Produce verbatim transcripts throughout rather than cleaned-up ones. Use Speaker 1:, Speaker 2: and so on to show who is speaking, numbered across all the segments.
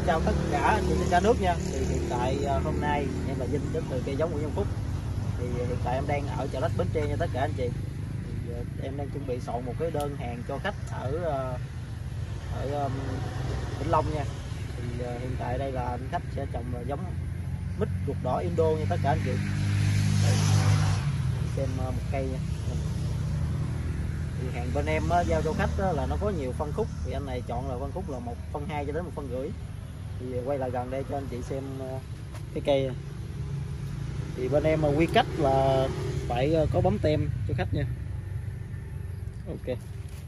Speaker 1: chào tất cả anh chị trên cả nước nha. Thì hiện tại hôm nay em là Vinh đến từ cây giống Nguyễn Văn Phúc. Thì hiện tại em đang ở chợ Lách Bến Tre nha tất cả anh chị. Thì em đang chuẩn bị soạn một cái đơn hàng cho khách ở ở um, Vĩnh Long nha. Thì uh, hiện tại đây là anh khách sẽ trồng giống mít ruột đỏ Indo nha tất cả anh chị. Đây, xem uh, một cây nha. Thì hàng bên em uh, giao cho khách uh, là nó có nhiều phân khúc, thì anh này chọn là phân khúc là một phân hai cho đến một phân rưỡi. Thì quay lại gần đây cho anh chị xem uh, cái cây. Thì bên em uh, quy cách là phải uh, có bấm tem cho khách nha. Ok.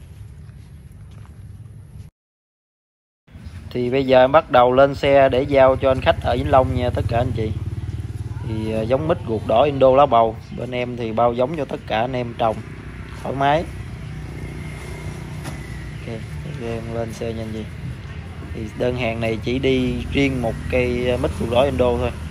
Speaker 1: Thì bây giờ em bắt đầu lên xe để giao cho anh khách ở Vĩnh Long nha tất cả anh chị. Thì giống mít ruột đỏ Indo lá bầu bên em thì bao giống cho tất cả anh em trồng thoải mái. Ok, em lên xe nhanh gì. Thì đơn hàng này chỉ đi riêng một cây mít ruột đỏ Indo thôi.